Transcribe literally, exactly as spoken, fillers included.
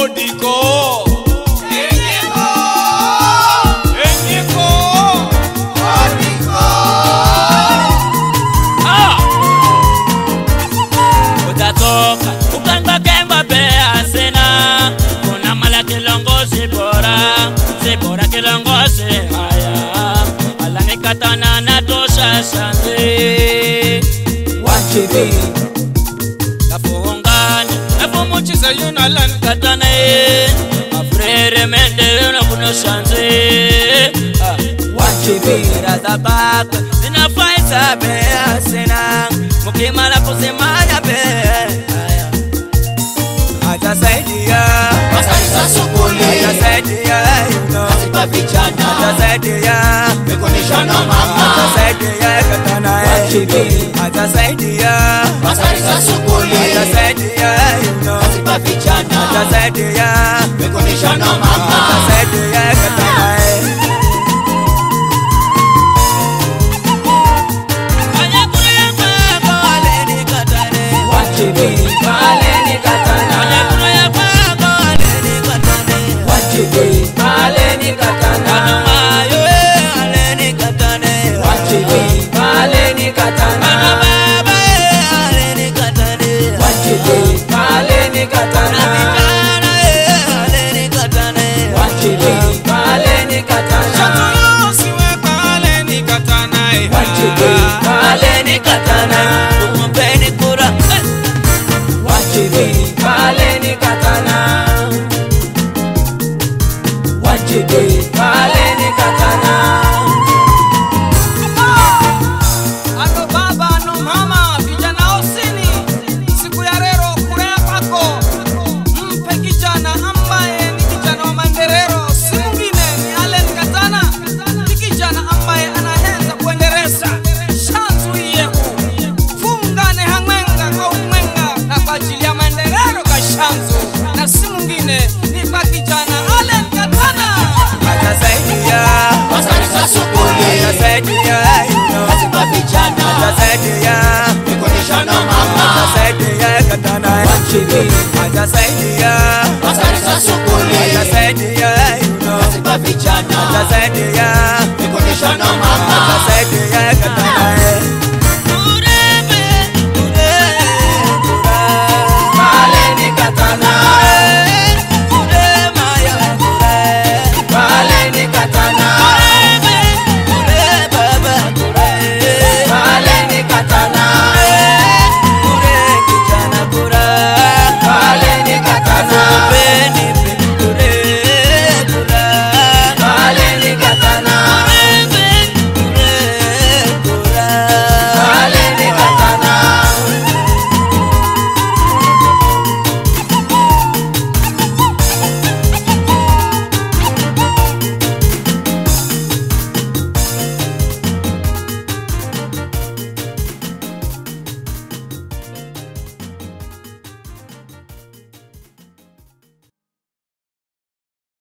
Odiko Enyeko Enyeko Odiko Ah Utatoka ukanga kemba bea sena kuna mala kilongozi bora si bora kilongozi haya alani katana na Tosha Shanzu wachibi Muchiza yuna lan katana e Afrere MAENDELEO na kuno Shanzu Wachibira za baka Zina faisa bea sena Mukimala kusimanya bea Aja saidia Masarisa sukuli Aja saidia Asipa vichana Aja saidia Mekonishana mama Aja saidia katana Wachibi Aja saidia Masarisa sukuli Aja saidia Asipa vichana Aja saidia Mekonishana mama Aja saidia katana Wachibi Maleni katana Maleni katana Wachibi Maleni katana Maleni katana Wachibi Maleni katana Maleni katana Wachibi Maleni katana Maleni katana Wachibi Maleni katana Shanzu siwe Maleni katana Wachibi Maleni katana Tumpeni KURA Wachibi Maleni katana Wachibi Maleni katana Ano baba ano mama vijana osini siku ya rero kurea pako mpe kijana ambaye ni kijana wa maendeleo si mwingine ni Allen Katana ni kijana ambaye anahenza kuendeleza Shanzu yehu fungane hangwenga kwa umwenga na kwa ajili ya maendeleo kwa Shanzu na si mwingine ni kwa kijana Allen Katana atasaidia Masarisa sukuli atasaidia Asipa vichana atasaidia Mekonishana mama atasaidia Katana Wachibi atasaidia Masarisa sukuli atasaidia Asipa vichana atasaidia Mekonishana mama atasaidia Katana